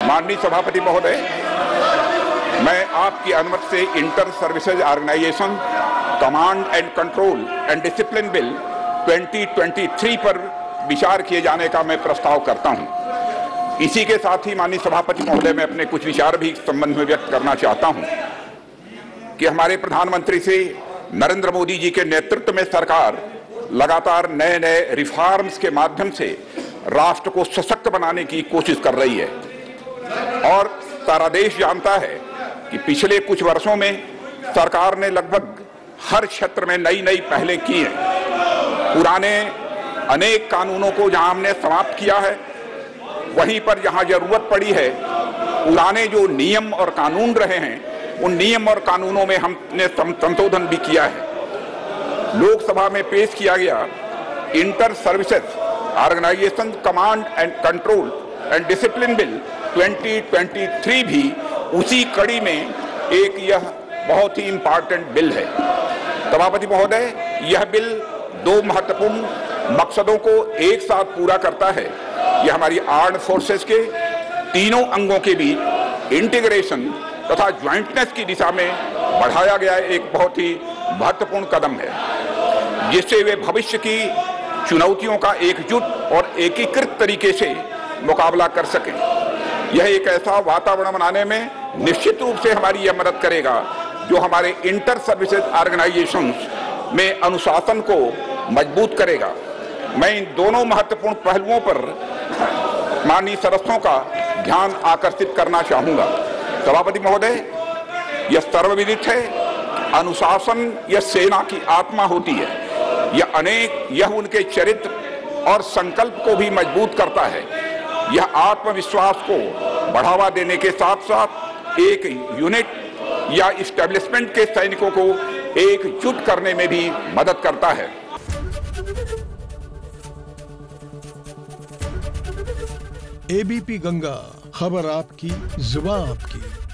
माननीय सभापति महोदय, मैं आपकी अनुमति से inter services organisation command and control and discipline bill 2023 पर विचार किए जाने का मैं प्रस्ताव करता हूं। इसी के साथ ही माननीय सभापति महोदय, मैं अपने कुछ विचार भी इस संबंध में व्यक्त करना चाहता हूं कि हमारे प्रधानमंत्री श्री नरेंद्र मोदी जी के नेतृत्व में सरकार लगातार नए नए रिफॉर्म्स के माध्यम से राष्ट्र को सशक्त बनाने की कोशिश कर रही है और सारा देश जानता है कि पिछले कुछ वर्षों में सरकार ने लगभग हर क्षेत्र में नई नई पहलें की हैं। पुराने अनेक कानूनों को जहां हमने समाप्त किया है, वहीं पर जहां जरूरत पड़ी है पुराने जो नियम और कानून रहे हैं, उन नियम और कानूनों में हमने संशोधन भी किया है। लोकसभा में पेश किया गया inter services organisation command and control and discipline bill 2023 भी उसी कड़ी में एक यह बहुत ही इंपॉर्टेंट बिल है। सभापति महोदय, यह बिल दो महत्वपूर्ण मकसदों को एक साथ पूरा करता है। यह हमारी आर्म्ड फोर्सेस के तीनों अंगों के बीच इंटीग्रेशन तथा ज्वाइंटनेस की दिशा में बढ़ाया गया एक बहुत ही महत्वपूर्ण कदम है, जिससे वे भविष्य की चुनौतियों का एकजुट और एकीकृत तरीके से मुकाबला कर सकें। यह एक ऐसा वातावरण बनाने में निश्चित रूप से हमारी यह मदद करेगा जो हमारे इंटर सर्विसेज ऑर्गेनाइजेशंस में अनुशासन को मजबूत करेगा। मैं इन दोनों महत्वपूर्ण पहलुओं पर माननीय सदस्यों का ध्यान आकर्षित करना चाहूंगा। सभापति महोदय, यह सर्वविदित है, अनुशासन यह सेना की आत्मा होती है। यह उनके चरित्र और संकल्प को भी मजबूत करता है। यह आत्मविश्वास को बढ़ावा देने के साथ साथ एक यूनिट या इस्टेब्लिशमेंट के सैनिकों को एकजुट करने में भी मदद करता है। एबीपी गंगा, खबर आपकी, जुबान आपकी।